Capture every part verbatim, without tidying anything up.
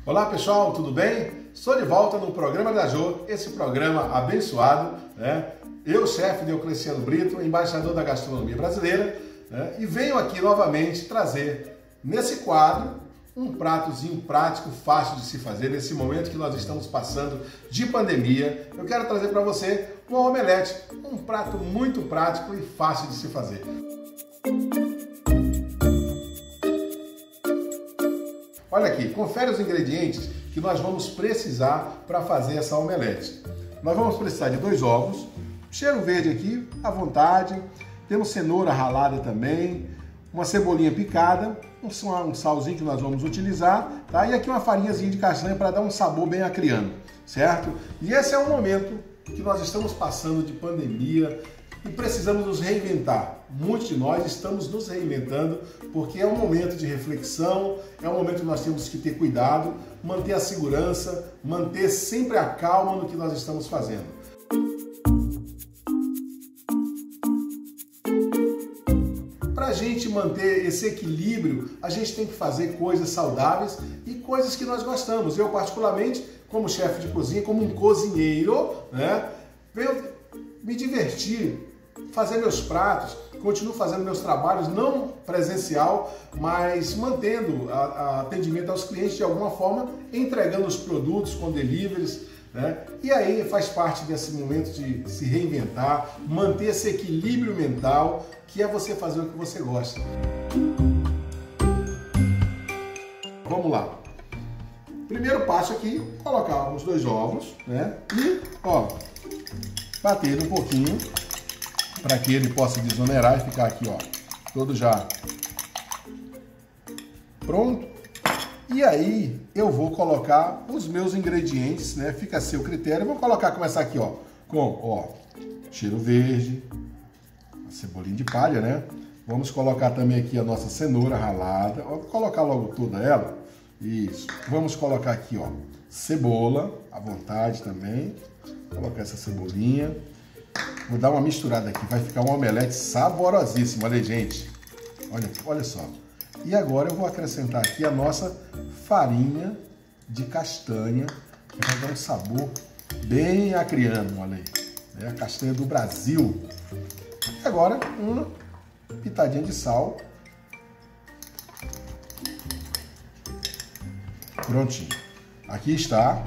Olá pessoal, tudo bem? Estou de volta no programa da Jô, esse programa abençoado, né? Eu, chefe Diocleciano Brito, embaixador da gastronomia brasileira, né? E venho aqui novamente trazer nesse quadro um pratozinho prático, fácil de se fazer nesse momento que nós estamos passando de pandemia. Eu quero trazer para você um omelete, um prato muito prático e fácil de se fazer. Olha aqui, confere os ingredientes que nós vamos precisar para fazer essa omelete. Nós vamos precisar de dois ovos, cheiro verde aqui, à vontade, temos cenoura ralada também, uma cebolinha picada, um salzinho que nós vamos utilizar, tá? E aqui uma farinhazinha de castanha para dar um sabor bem acriano, certo? E esse é um momento que nós estamos passando de pandemia e precisamos nos reinventar. Muitos de nós estamos nos reinventando porque é um momento de reflexão, é um momento que nós temos que ter cuidado, manter a segurança, manter sempre a calma no que nós estamos fazendo. Para a gente manter esse equilíbrio, a gente tem que fazer coisas saudáveis e coisas que nós gostamos. Eu, particularmente, como chefe de cozinha, como um cozinheiro, né, venho me divertir, fazer meus pratos, continuo fazendo meus trabalhos, não presencial, mas mantendo a, a atendimento aos clientes de alguma forma, entregando os produtos com deliveries, né? E aí faz parte desse momento de se reinventar, manter esse equilíbrio mental, que é você fazer o que você gosta. Vamos lá. Primeiro passo aqui, colocar os dois ovos, né? E, ó, bater um pouquinho para que ele possa desonerar e ficar aqui, ó, todo já pronto. E aí eu vou colocar os meus ingredientes, né? Fica a seu critério. Eu vou colocar, começar aqui, ó, com, ó, cheiro verde, a cebolinha de palha, né? Vamos colocar também aqui a nossa cenoura ralada. Vou colocar logo toda ela. Isso. Vamos colocar aqui, ó, cebola, à vontade também. Vou colocar essa cebolinha. Vou dar uma misturada aqui, vai ficar um omelete saborosíssimo, olha aí, gente. Olha, olha só. E agora eu vou acrescentar aqui a nossa farinha de castanha, que vai dar um sabor bem acriano, olha aí. É a castanha do Brasil. E agora uma pitadinha de sal. Prontinho. Aqui está.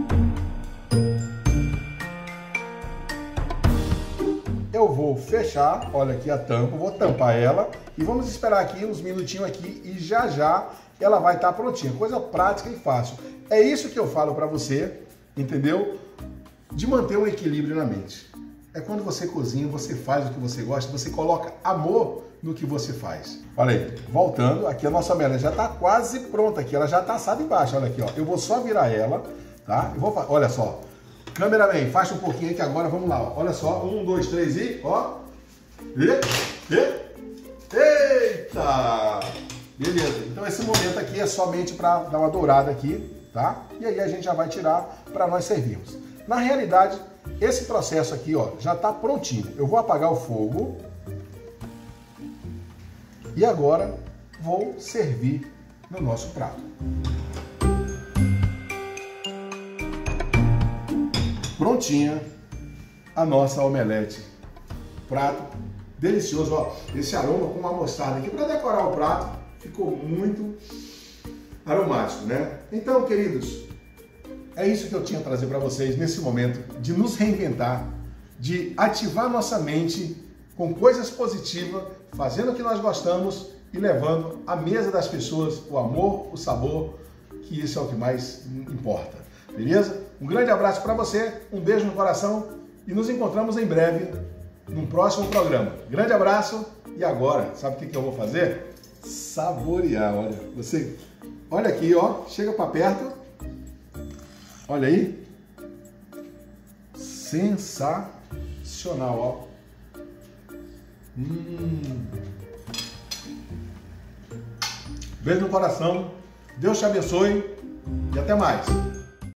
Eu vou fechar, olha aqui a tampa, vou tampar ela e vamos esperar aqui uns minutinhos aqui e já já ela vai estar prontinha. Coisa prática e fácil. É isso que eu falo para você, entendeu? De manter um equilíbrio na mente. É quando você cozinha, você faz o que você gosta, você coloca amor no que você faz. Olha aí, voltando, aqui a nossa omelete já está quase pronta aqui, ela já está assada embaixo, olha aqui, ó. Eu vou só virar ela, tá? Eu vou, olha só. Cameraman, faixa um pouquinho aqui agora, vamos lá, ó. Olha só, um, dois, três e, ó. E, e, eita! Beleza, então esse momento aqui é somente para dar uma dourada aqui, tá? E aí a gente já vai tirar para nós servirmos. Na realidade, esse processo aqui, ó, já está prontinho. Eu vou apagar o fogo. E agora vou servir no nosso prato. Prontinha a nossa omelete. Prato delicioso, ó. Esse aroma com uma mostarda aqui para decorar o prato ficou muito aromático, né? Então, queridos, é isso que eu tinha a trazer para vocês nesse momento de nos reinventar, de ativar nossa mente com coisas positivas, fazendo o que nós gostamos e levando à mesa das pessoas o amor, o sabor, que isso é o que mais importa. Beleza? Um grande abraço para você, um beijo no coração e nos encontramos em breve num próximo programa. Grande abraço e agora, sabe o que, que eu vou fazer? Saborear, olha. Você, olha aqui, ó, chega para perto. Olha aí. Sensacional, ó. Hum. Beijo no coração. Deus te abençoe e até mais.